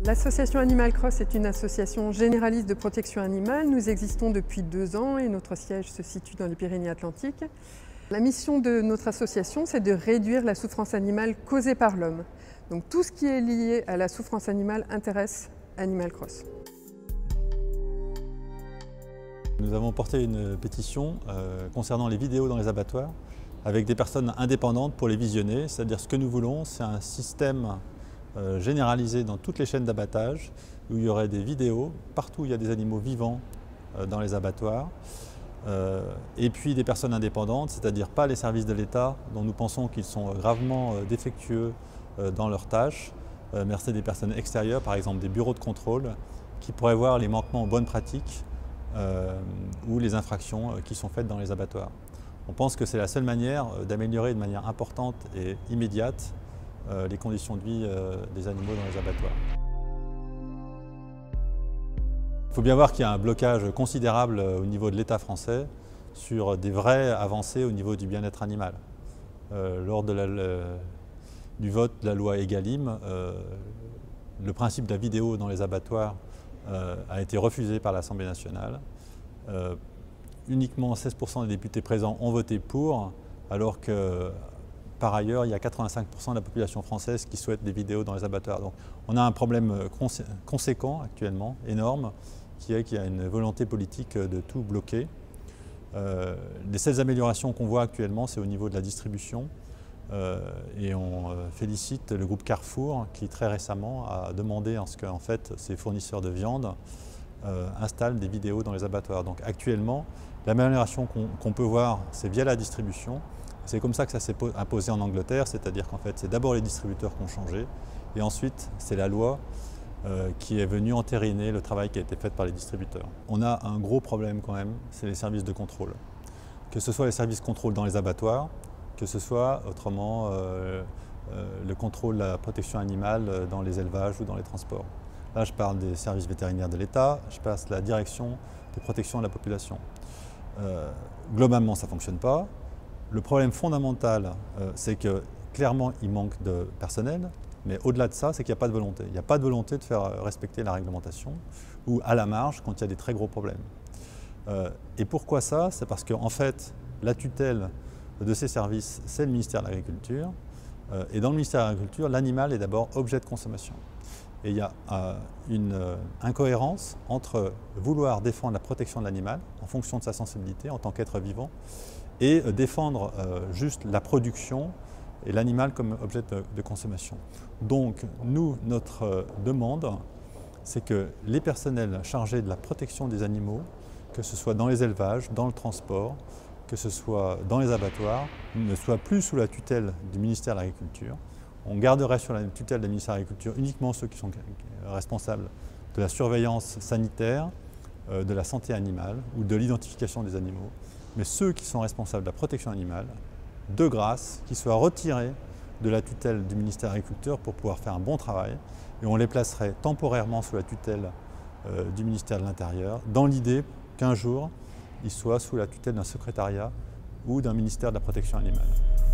L'association Animal Cross est une association généraliste de protection animale. Nous existons depuis 2 ans et notre siège se situe dans les Pyrénées-Atlantiques. La mission de notre association, c'est de réduire la souffrance animale causée par l'homme. Donc tout ce qui est lié à la souffrance animale intéresse Animal Cross. Nous avons porté une pétition concernant les vidéos dans les abattoirs avec des personnes indépendantes pour les visionner. C'est-à-dire ce que nous voulons, c'est un système généralisé dans toutes les chaînes d'abattage où il y aurait des vidéos partout où il y a des animaux vivants dans les abattoirs. Et puis des personnes indépendantes, c'est-à-dire pas les services de l'État dont nous pensons qu'ils sont gravement défectueux dans leurs tâches, mais c'est des personnes extérieures, par exemple des bureaux de contrôle, qui pourraient voir les manquements aux bonnes pratiques ou les infractions qui sont faites dans les abattoirs. On pense que c'est la seule manière d'améliorer de manière importante et immédiate les conditions de vie des animaux dans les abattoirs. Il faut bien voir qu'il y a un blocage considérable au niveau de l'État français sur des vraies avancées au niveau du bien-être animal. Lors du vote de la loi Egalim, le principe de la vidéo dans les abattoirs a été refusé par l'Assemblée nationale. Uniquement 16% des députés présents ont voté pour, alors que par ailleurs, il y a 85% de la population française qui souhaite des vidéos dans les abattoirs. Donc on a un problème conséquent actuellement, énorme, qui est qu'il y a une volonté politique de tout bloquer. Les seules améliorations qu'on voit actuellement, c'est au niveau de la distribution. Et on félicite le groupe Carrefour qui très récemment a demandé à ce que ses fournisseurs de viande installent des vidéos dans les abattoirs. Donc actuellement, l'amélioration qu'on peut voir, c'est via la distribution. C'est comme ça que ça s'est imposé en Angleterre, c'est-à-dire qu'en fait c'est d'abord les distributeurs qui ont changé et ensuite c'est la loi qui est venue entériner le travail qui a été fait par les distributeurs. On a un gros problème quand même, c'est les services de contrôle. Que ce soit les services de contrôle dans les abattoirs, que ce soit autrement le contrôle de la protection animale dans les élevages ou dans les transports. Là je parle des services vétérinaires de l'État, je passe la direction de protection de la population. Globalement ça ne fonctionne pas. Le problème fondamental, c'est que clairement il manque de personnel, mais au-delà de ça, c'est qu'il n'y a pas de volonté. Il n'y a pas de volonté de faire respecter la réglementation ou à la marge quand il y a des très gros problèmes. Et pourquoi ça? C'est parce qu'en fait, la tutelle de ces services, c'est le ministère de l'Agriculture. Et dans le ministère de l'Agriculture, l'animal est d'abord objet de consommation. Et il y a une incohérence entre vouloir défendre la protection de l'animal en fonction de sa sensibilité en tant qu'être vivant et défendre juste la production et l'animal comme objet de consommation. Donc nous, notre demande, c'est que les personnels chargés de la protection des animaux, que ce soit dans les élevages, dans le transport, que ce soit dans les abattoirs, ne soient plus sous la tutelle du ministère de l'Agriculture. On garderait sur la tutelle du ministère de l'Agriculture uniquement ceux qui sont responsables de la surveillance sanitaire, de la santé animale ou de l'identification des animaux. Mais ceux qui sont responsables de la protection animale, de grâce, qui soient retirés de la tutelle du ministère de l'Agriculture pour pouvoir faire un bon travail, et on les placerait temporairement sous la tutelle du ministère de l'Intérieur, dans l'idée qu'un jour, ils soient sous la tutelle d'un secrétariat ou d'un ministère de la protection animale.